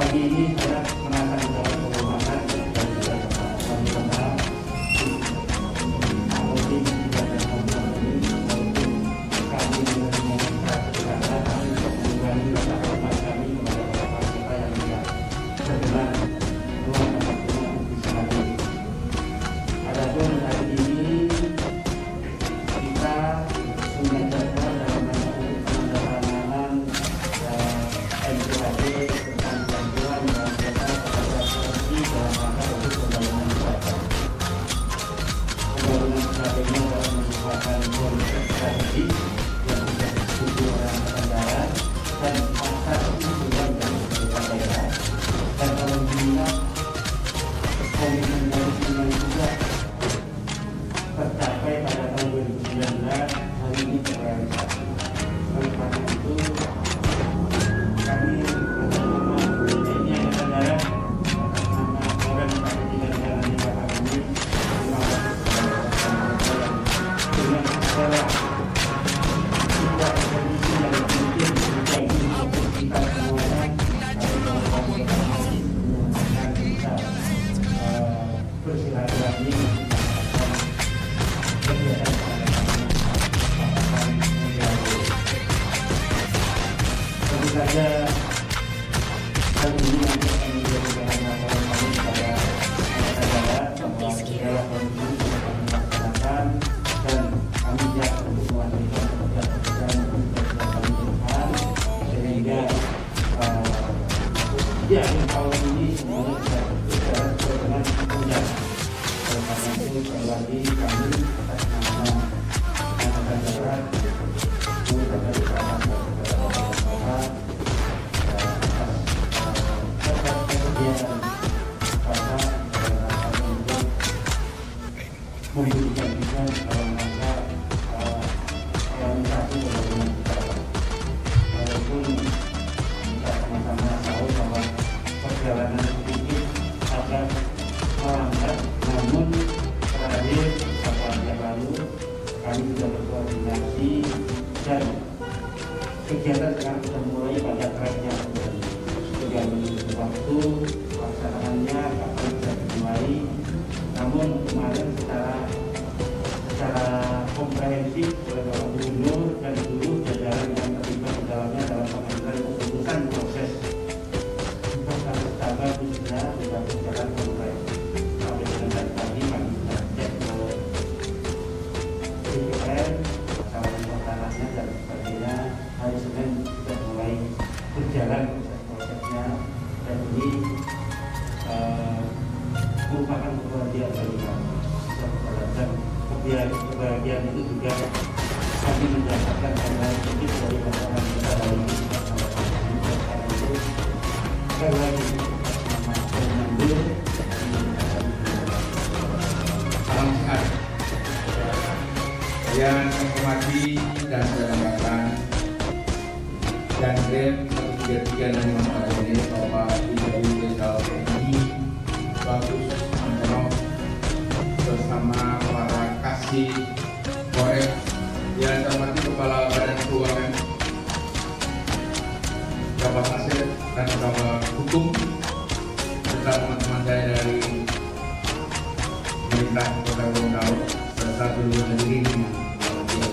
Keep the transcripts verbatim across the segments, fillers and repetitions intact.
pagi ini saya merasa mendapat kehormatan dan juga Walikota maupun juga teman-teman ini maupun kami menerima keberatan kami untuk mengurangi rasa hormat kami kepada bapak kita yang tidak terkenal luar tempat rumah bisa hadir. Adapun hari ini kita punya jadwal dalam rangka penandatanganan N P H D tentang bantuan dan data kepada provinsi dalam rangka untuk pembangunan wisata. Pembangunan wisatanya dalam merupakan konsep strategis yang sudah disetujui oleh Angkatan Darat dan pasar usulan dari pemerintah daerah. Dan alhamdulillah komitmen dari Sungai juga tercapai pada tahun dua ribu sembilan belas, hari ini terrealisasi. Oleh karena itu kami atas nama T N I Angkatan Darat, atas nama Danrem Penandatanganan Jalan Bapak kami, terima kasih kepada rekan-rekan yang dengan segala tidak kondisi yang mungkin terjadi untuk kita semuanya, kami mengucapkan terima kasih akan bisa bersilaturahmi kegiatan pada kami akan menjadi. Tentu saja hal ini nanti akan menjadi bahan laporan kami kepada Angkatan Darat bahwa segala kondisi sudah kami laksanakan dan kami siap untuk melanjutkan pekerjaan-pekerjaan yang sudah kami lakukan sehingga di akhir tahun ini semuanya sudah berjalan sesuai dengan rencana. Oleh karena itu sekali lagi kami atas nama Angkatan Darat mengucapkan terima kasih kepada Bapak-Bapak atas kegiatan Bapak dalam rangka untuk memberikan kita dalam rangka realisasi pembangunan wisata. Walaupun kita sama-sama tahu bahwa perjalanan sedikit agak melambat, namun terakhir beberapa hari yang lalu kami sudah berkoordinasi dan kegiatan sekarang sudah mulai pada tracknya kembali. Tinggal menunggu waktu pelaksanaannya kapan bisa dimulai. Namun kemarin secara secara komprehensif oleh Bapak Gubernur dan seluruh jajaran yang terlibat di dalamnya dalam pengambilan keputusan proses untuk kasus tabah itu sudah sudah berjalan komprehensif. Sampai dengan tadi pagi kami sudah cek ke D P R, kawasan pertanahnya dan sebagainya. Hari Senin sudah mulai berjalan proses-prosesnya dan ini uh, merupakan kebahagiaan bagi kami. Dan kebahagiaan itu juga kami mendapatkan hal-hal sedikit dari masyarakat kita hari ini. Karena itu sekali lagi nama Penandatanganaan salam sehat. Yang saya hormati dan saya banggakan Danrem satu tiga tiga dan lima empat ini Bapak Ibu Jenderal T N I Bagus Danrem bersama para kasih korek yang saya hormati Kepala Badan Keuangan Bapak Nasir dan Bapak Hukum serta teman-teman saya dari pemerintah Kota Gorontalo serta seluruh hadirin yang berbahagia.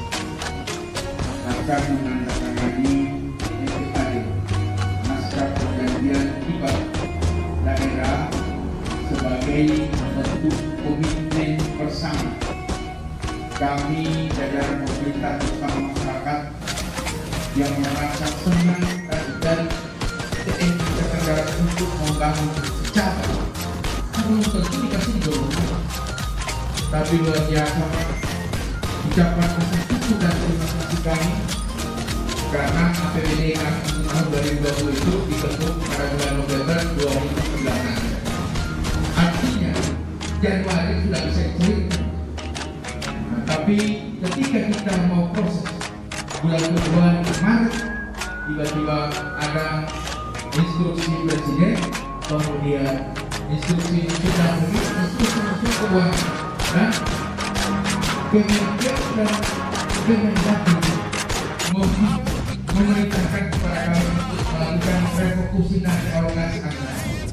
Akan menandatangani N P H D naskah perjanjian hibah daerah sebagai bentuk komitmen bersama kami jajaran pemerintah bersama masyarakat yang merasa senang dan T N I Angkatan Darat untuk membangun secara belum tentu dikasih Gorontalo, tapi luar biasa ucapan rasa syukur dan terima kasih kami karena A P B D kami untuk tahun dua ribu dua puluh itu dibentuk pada bulan November dua ribu sembilan belas. Artinya Januari sudah bisa dicerita. Nah, tapi ketika kita mau proses bulan Februari Maret, tiba-tiba ada instruksi presiden, kemudian instruksi sudah begitu, instruksi masuk ke uang dan kemudian dan Kemendagri memerintahkan kepada kami untuk melakukan refokusi na kaugas agna